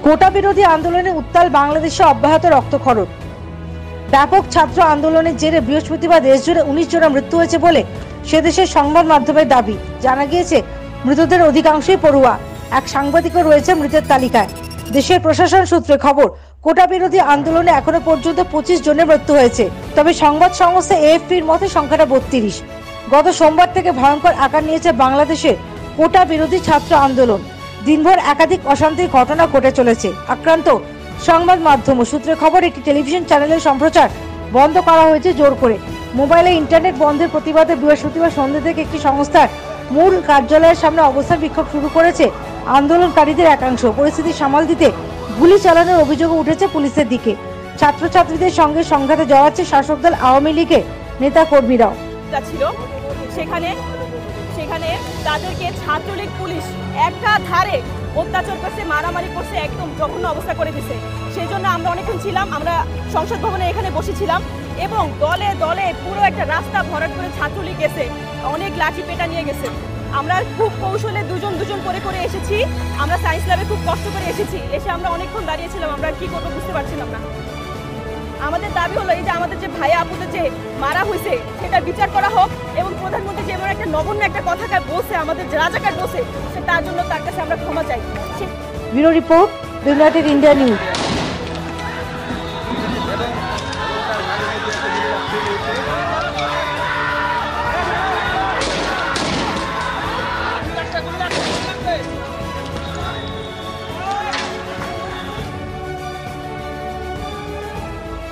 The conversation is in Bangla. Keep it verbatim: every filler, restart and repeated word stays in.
কোটা বিরোধী আন্দোলনে উত্তাল বাংলাদেশে অব্যাহত রক্তক্ষরণ। ব্যাপক ছাত্র আন্দোলনের জেরে বৃহস্পতিবার দেশজুড়ে উনিশ জনের মৃত্যু হয়েছে বলে সে দেশের সংবাদ মাধ্যমের দাবি। জানা গিয়েছে, মৃতদের অধিকাংশই পড়ুয়া। এক সাংবাদিকও রয়েছে মৃতের তালিকায়। দেশের প্রশাসন সূত্রে খবর, কোটা বিরোধী আন্দোলনে এখনো পর্যন্ত পঁচিশ জনের মৃত্যু হয়েছে। তবে সংবাদ সংস্থা এএফপির মতে সংখ্যাটা বত্রিশ। গত সোমবার থেকে ভয়ঙ্কর আকার নিয়েছে বাংলাদেশের কোটা বিরোধী ছাত্র আন্দোলন। দিনভর একাধিক অশান্তির ঘটনা ঘটে চলেছে। আক্রান্ত সংবাদ মাধ্যম সূত্রে খবর, একটি টেলিভিশন চ্যানেলের সম্প্রচার বন্ধ করা হয়েছে জোর করে। মোবাইলে ইন্টারনেট বন্ধের প্রতিবাদে বৃহস্পতিবার সন্ধ্যা থেকে একটি সংস্থার মূল কার্যালয়ের সামনে অবস্থান বিক্ষোভ শুরু করেছে আন্দোলনকারীদের একাংশ। পরিস্থিতি সামাল দিতে গুলি চালানোর অভিযোগও উঠেছে পুলিশের দিকে। ছাত্রছাত্রীদের সঙ্গে সংঘাতে জড়াচ্ছে শাসক দল আওয়ামী লীগের নেতা কর্মীরাও। সেখানে সেখানে তাদেরকে ছাত্রলীগ পুলিশ একটা ধারে অত্যাচার করছে, মারামারি করছে, একদম জঘন্য অবস্থা করে দিছে। সেই জন্য আমরা অনেকক্ষণ ছিলাম, আমরা সংসদ ভবনে এখানে বসেছিলাম এবং দলে দলে পুরো একটা রাস্তা ভরাট করে ছাত্রলীগ গেছে, অনেক লাঠি পেটা নিয়ে গেছে। আমরা খুব কৌশলে দুজন দুজন করে করে এসেছি। আমরা সায়েন্স ল্যাবে খুব কষ্ট করে এসেছি, এসে আমরা অনেকক্ষণ দাঁড়িয়েছিলাম, আমরা কি করবো বুঝতে পারছিলাম না। আমাদের দাবি হলো এই যে আমাদের যে ভাইয়া আপুদের যে মারা হয়েছে সেটা বিচার করা হোক এবং প্রধানমন্ত্রী যেমন একটা নগণ্য একটা কথা বলছে, আমাদের রাজাকার বলছে, সে তার জন্য তার কাছে আমরা ক্ষমা চাই। Bureau report, United India news.